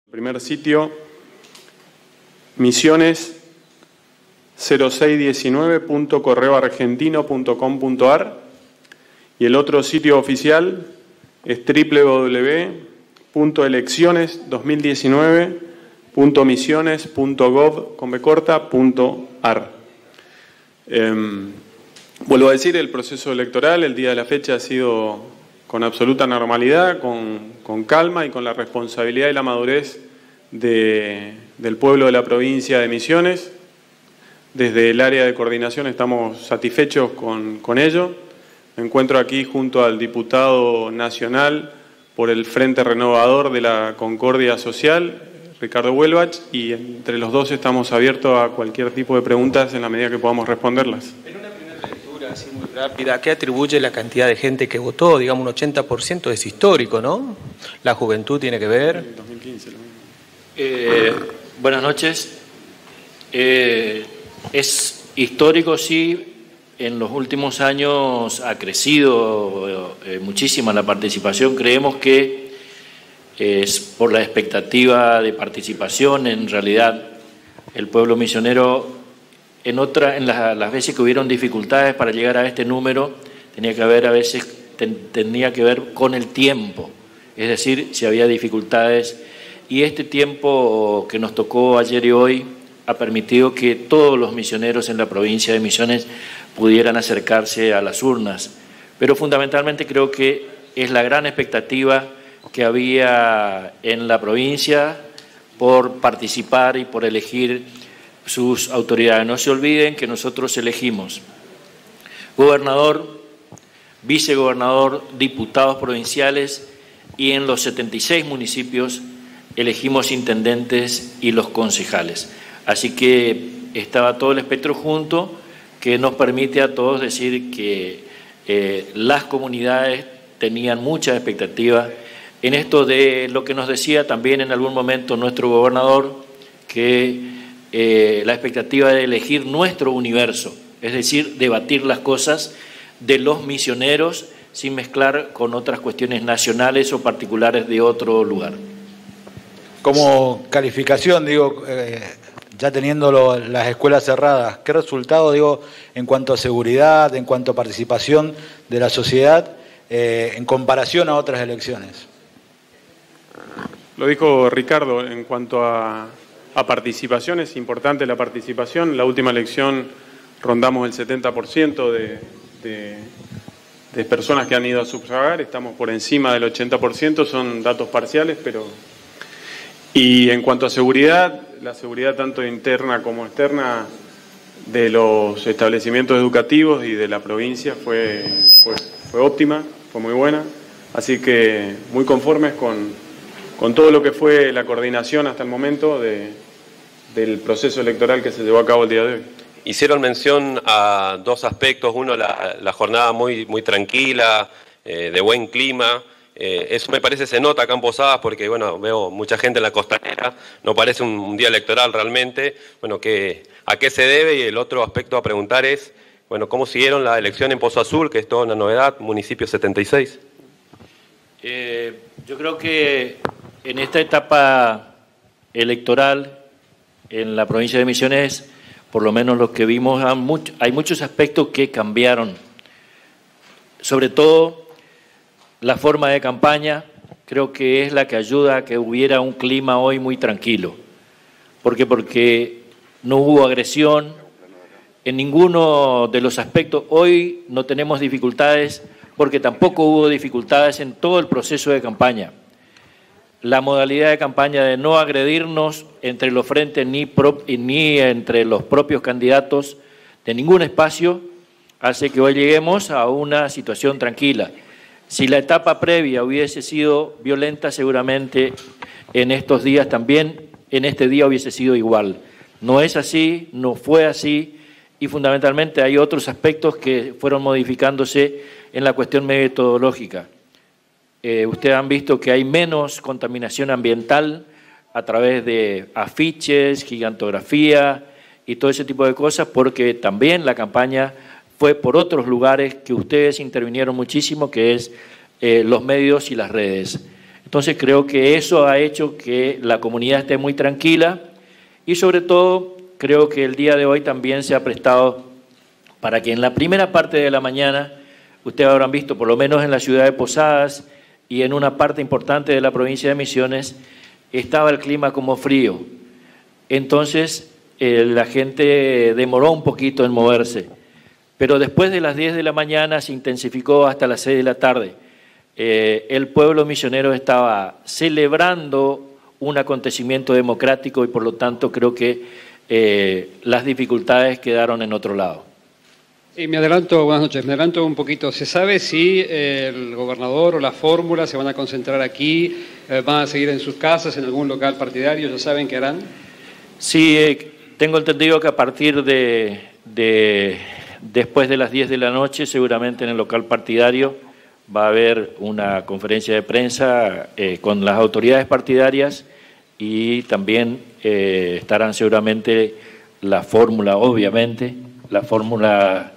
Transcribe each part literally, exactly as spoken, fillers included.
Primer sitio, misiones cero seis diecinueve punto correo argentino punto com punto ar y el otro sitio oficial es doble u doble u doble u punto elecciones dos mil diecinueve punto misiones punto gov punto ar. Eh, vuelvo a decir, el proceso electoral, el día de la fecha ha sido con absoluta normalidad, con, con calma y con la responsabilidad y la madurez de, del pueblo de la provincia de Misiones. Desde el área de coordinación estamos satisfechos con, con ello. Me encuentro aquí junto al diputado nacional por el Frente Renovador de la Concordia Social, Ricardo Huelbach, y entre los dos estamos abiertos a cualquier tipo de preguntas en la medida que podamos responderlas. Así muy rápida, ¿qué atribuye la cantidad de gente que votó? Digamos un ochenta por ciento es histórico, ¿no? La juventud tiene que ver. dos mil quince, lo mismo. Eh, buenas noches. Eh, es histórico, sí. En los últimos años ha crecido eh, muchísimo la participación. Creemos que es por la expectativa de participación. En realidad, el pueblo misionero, en otra, en las, las veces que hubieron dificultades para llegar a este número, tenía que haber a veces ten, tenía que ver con el tiempo, es decir, si había dificultades, y este tiempo que nos tocó ayer y hoy ha permitido que todos los misioneros en la provincia de Misiones pudieran acercarse a las urnas, pero fundamentalmente creo que es la gran expectativa que había en la provincia por participar y por elegir sus autoridades. No se olviden que nosotros elegimos gobernador, vicegobernador, diputados provinciales y en los setenta y seis municipios elegimos intendentes y los concejales. Así que estaba todo el espectro junto que nos permite a todos decir que eh, las comunidades tenían mucha expectativa en esto de lo que nos decía también en algún momento nuestro gobernador, que Eh, la expectativa de elegir nuestro universo, es decir, debatir las cosas de los misioneros sin mezclar con otras cuestiones nacionales o particulares de otro lugar. Como calificación, digo, eh, ya teniendo lo, las escuelas cerradas, ¿qué resultado, digo, en cuanto a seguridad, en cuanto a participación de la sociedad, eh, en comparación a otras elecciones? Lo dijo Ricardo, en cuanto a A participación, es importante la participación. La última elección rondamos el setenta por ciento de, de, de personas que han ido a sufragar, estamos por encima del ochenta por ciento, son datos parciales, pero... Y en cuanto a seguridad, la seguridad tanto interna como externa de los establecimientos educativos y de la provincia fue, fue, fue óptima, fue muy buena, así que muy conformes con, con todo lo que fue la coordinación hasta el momento de... del proceso electoral que se llevó a cabo el día de hoy. Hicieron mención a dos aspectos, uno la, la jornada muy, muy tranquila, eh, de buen clima, eh, eso me parece se nota acá en Posadas porque bueno, veo mucha gente en la costanera, no parece un, un día electoral realmente, bueno, que, ¿a qué se debe? Y el otro aspecto a preguntar es, bueno, ¿cómo siguieron la elección en Pozo Azul, que es toda una novedad, municipio setenta y seis? Eh, yo creo que en esta etapa electoral en la provincia de Misiones, por lo menos los que vimos, hay muchos aspectos que cambiaron. Sobre todo, la forma de campaña creo que es la que ayuda a que hubiera un clima hoy muy tranquilo. ¿Por qué? Porque no hubo agresión en ninguno de los aspectos. Hoy no tenemos dificultades porque tampoco hubo dificultades en todo el proceso de campaña. La modalidad de campaña de no agredirnos entre los frentes ni, pro, ni entre los propios candidatos de ningún espacio hace que hoy lleguemos a una situación tranquila. Si la etapa previa hubiese sido violenta, seguramente en estos días también, en este día hubiese sido igual. No es así, no fue así y fundamentalmente hay otros aspectos que fueron modificándose en la cuestión metodológica. Eh, ustedes han visto que hay menos contaminación ambiental a través de afiches, gigantografía y todo ese tipo de cosas, porque también la campaña fue por otros lugares que ustedes intervinieron muchísimo, que es eh, los medios y las redes. Entonces creo que eso ha hecho que la comunidad esté muy tranquila y sobre todo creo que el día de hoy también se ha prestado para que en la primera parte de la mañana, ustedes habrán visto, por lo menos en la ciudad de Posadas y en una parte importante de la provincia de Misiones, estaba el clima como frío. Entonces eh, la gente demoró un poquito en moverse, pero después de las diez de la mañana se intensificó hasta las seis de la tarde. Eh, el pueblo misionero estaba celebrando un acontecimiento democrático y por lo tanto creo que eh, las dificultades quedaron en otro lado. Y me adelanto, buenas noches, me adelanto un poquito. ¿Se sabe si eh, el gobernador o la fórmula se van a concentrar aquí, eh, van a seguir en sus casas, en algún local partidario? ¿Ya saben qué harán? Sí, eh, tengo entendido que a partir de, de después de las diez de la noche, seguramente en el local partidario, va a haber una conferencia de prensa eh, con las autoridades partidarias y también eh, estarán seguramente la fórmula, obviamente, la fórmula,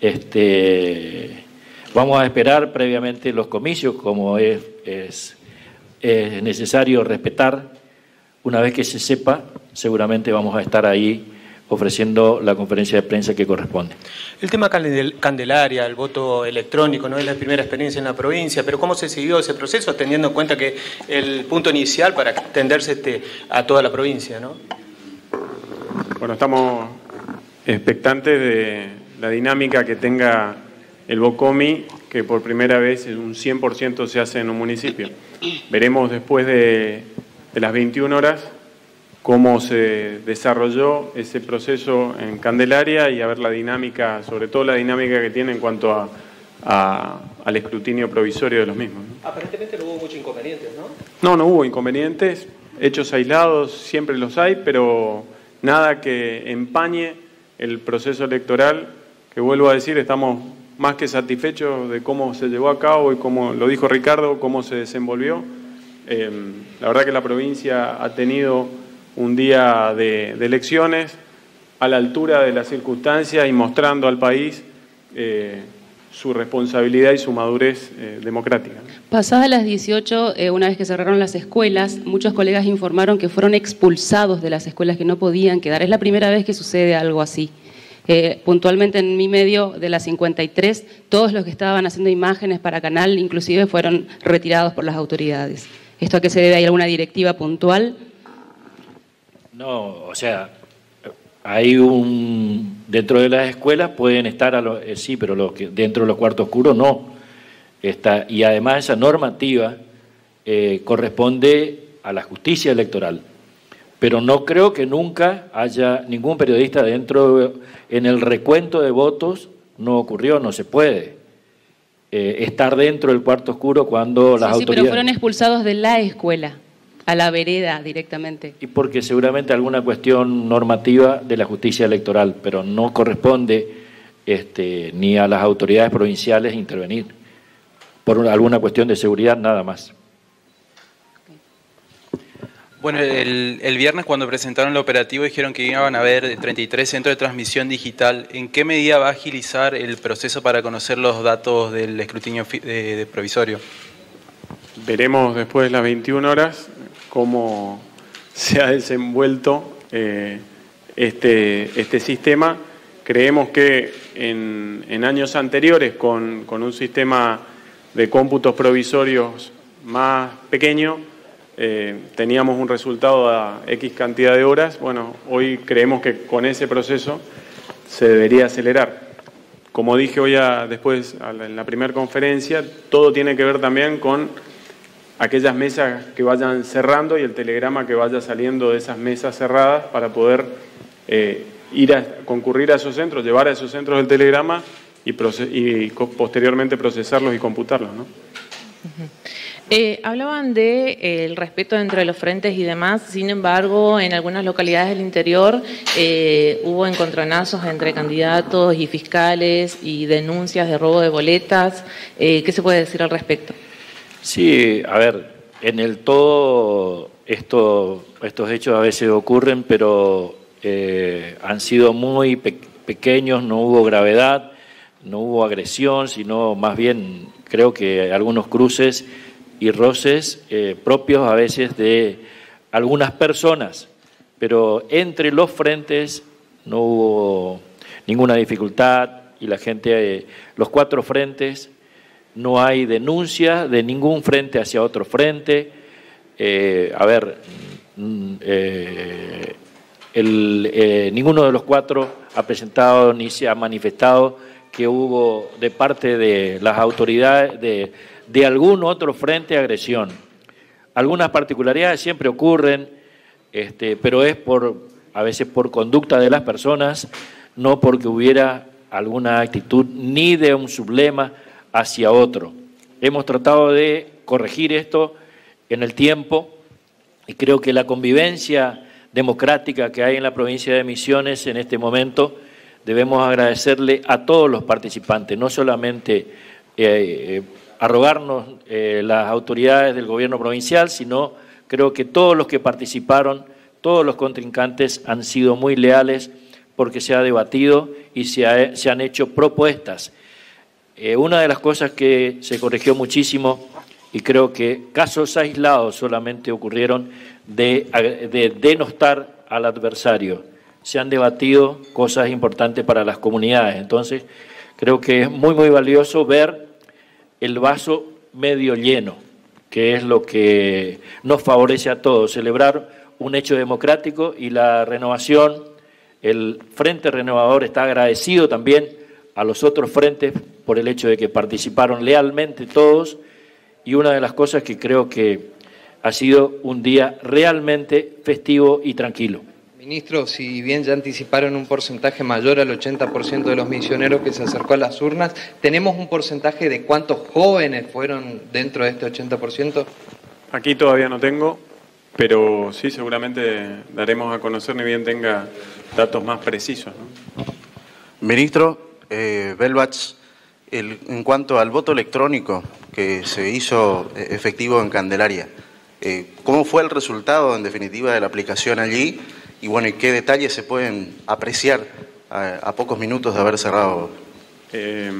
este, vamos a esperar previamente los comicios, como es, es, es necesario respetar. Una vez que se sepa, seguramente vamos a estar ahí ofreciendo la conferencia de prensa que corresponde. El tema Candelaria, el voto electrónico, no es la primera experiencia en la provincia, pero ¿cómo se siguió ese proceso teniendo en cuenta que el punto inicial para extenderse este, a toda la provincia, ¿no? Bueno, estamos expectantes de la dinámica que tenga el BOCOMI, que por primera vez un cien por ciento se hace en un municipio. Veremos después de, de las veintiuna horas cómo se desarrolló ese proceso en Candelaria y a ver la dinámica, sobre todo la dinámica que tiene en cuanto a, a, al escrutinio provisorio de los mismos, ¿no? Aparentemente no hubo muchos inconvenientes, ¿no? No, no hubo inconvenientes, hechos aislados siempre los hay, pero nada que empañe el proceso electoral, que vuelvo a decir, estamos más que satisfechos de cómo se llevó a cabo y como lo dijo Ricardo, cómo se desenvolvió. Eh, la verdad que la provincia ha tenido un día de, de elecciones a la altura de las circunstancias y mostrando al país eh, su responsabilidad y su madurez eh, democrática. Pasadas las dieciocho, eh, una vez que cerraron las escuelas, muchos colegas informaron que fueron expulsados de las escuelas, que no podían quedar. Es la primera vez que sucede algo así. Eh, puntualmente en mi medio de las cincuenta y tres, todos los que estaban haciendo imágenes para Canal, inclusive fueron retirados por las autoridades. ¿Esto a qué se debe? ¿Hay alguna directiva puntual? No, o sea, hay un, dentro de las escuelas pueden estar, a los, eh, sí, pero los que, dentro de los cuartos oscuros no. Está, y además esa normativa eh, corresponde a la justicia electoral. Pero no creo que nunca haya ningún periodista dentro, en el recuento de votos, no ocurrió, no se puede eh, estar dentro del cuarto oscuro cuando sí, las sí, autoridades... pero fueron expulsados de la escuela, a la vereda directamente. Y porque seguramente alguna cuestión normativa de la justicia electoral, pero no corresponde este, ni a las autoridades provinciales intervenir, por una, alguna cuestión de seguridad nada más. Bueno, el, el viernes cuando presentaron el operativo dijeron que iban a haber treinta y tres centros de transmisión digital. ¿En qué medida va a agilizar el proceso para conocer los datos del escrutinio de, de provisorio? Veremos después de las veintiuna horas cómo se ha desenvuelto eh, este, este sistema. Creemos que en, en años anteriores, con, con un sistema de cómputos provisorios más pequeño, eh, teníamos un resultado a X cantidad de horas. Bueno, hoy creemos que con ese proceso se debería acelerar. Como dije hoy a, después a la, en la primera conferencia, todo tiene que ver también con aquellas mesas que vayan cerrando y el telegrama que vaya saliendo de esas mesas cerradas para poder eh, ir a concurrir a esos centros, llevar a esos centros el telegrama y, y posteriormente procesarlos y computarlos, ¿no? Uh-huh. Eh, hablaban de eh, el respeto entre los frentes y demás, sin embargo, en algunas localidades del interior eh, hubo encontronazos entre candidatos y fiscales y denuncias de robo de boletas. Eh, ¿Qué se puede decir al respecto? Sí, a ver, en el todo esto, estos hechos a veces ocurren, pero eh, han sido muy pe pequeños, no hubo gravedad, no hubo agresión, sino más bien creo que algunos cruces y roces eh, propios a veces de algunas personas, pero entre los frentes no hubo ninguna dificultad y la gente, eh, los cuatro frentes, no hay denuncia de ningún frente hacia otro frente. Eh, a ver, eh, el, eh, ninguno de los cuatro ha presentado ni se ha manifestado que hubo de parte de las autoridades de, de algún otro frente agresión. Algunas particularidades siempre ocurren, este, pero es por a veces por conducta de las personas, no porque hubiera alguna actitud ni de un sublema hacia otro. Hemos tratado de corregir esto en el tiempo y creo que la convivencia democrática que hay en la provincia de Misiones en este momento debemos agradecerle a todos los participantes, no solamente eh, eh, arrogarnos eh, las autoridades del gobierno provincial, sino creo que todos los que participaron, todos los contrincantes han sido muy leales porque se ha debatido y se, ha, se han hecho propuestas. Eh, una de las cosas que se corrigió muchísimo, y creo que casos aislados solamente ocurrieron de, de denostar al adversario. Se han debatido cosas importantes para las comunidades. Entonces, creo que es muy, muy valioso ver el vaso medio lleno, que es lo que nos favorece a todos, celebrar un hecho democrático y la renovación. El Frente Renovador está agradecido también a los otros frentes por el hecho de que participaron lealmente todos, y una de las cosas que creo que ha sido un día realmente festivo y tranquilo. Ministro, si bien ya anticiparon un porcentaje mayor al ochenta por ciento de los misioneros que se acercó a las urnas, ¿tenemos un porcentaje de cuántos jóvenes fueron dentro de este ochenta por ciento? Aquí todavía no tengo, pero sí, seguramente daremos a conocer ni bien tenga datos más precisos, ¿no? Ministro, eh, Belbach, el, en cuanto al voto electrónico que se hizo efectivo en Candelaria, eh, ¿cómo fue el resultado en definitiva de la aplicación allí? Y bueno, ¿y qué detalles se pueden apreciar a, a pocos minutos de haber cerrado? Eh,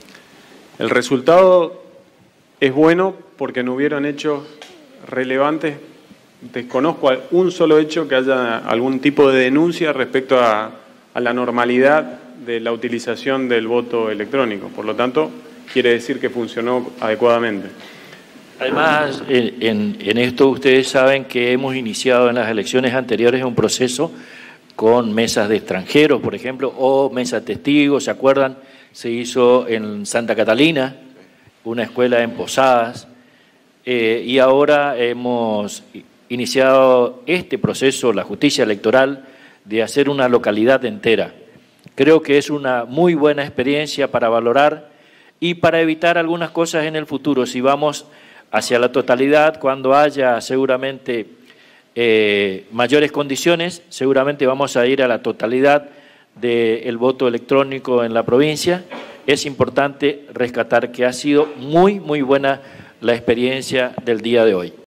el resultado es bueno porque no hubieron hechos relevantes. Desconozco un solo hecho que haya algún tipo de denuncia respecto a, a la normalidad de la utilización del voto electrónico. Por lo tanto, quiere decir que funcionó adecuadamente. Además, en, en esto ustedes saben que hemos iniciado en las elecciones anteriores un proceso con mesas de extranjeros, por ejemplo, o mesas testigos, ¿se acuerdan? Se hizo en Santa Catalina, una escuela en Posadas, eh, y ahora hemos iniciado este proceso, la justicia electoral, de hacer una localidad entera. Creo que es una muy buena experiencia para valorar y para evitar algunas cosas en el futuro. Si vamos hacia la totalidad, cuando haya seguramente eh, mayores condiciones, seguramente vamos a ir a la totalidad del voto electrónico en la provincia. Es importante rescatar que ha sido muy, muy buena la experiencia del día de hoy.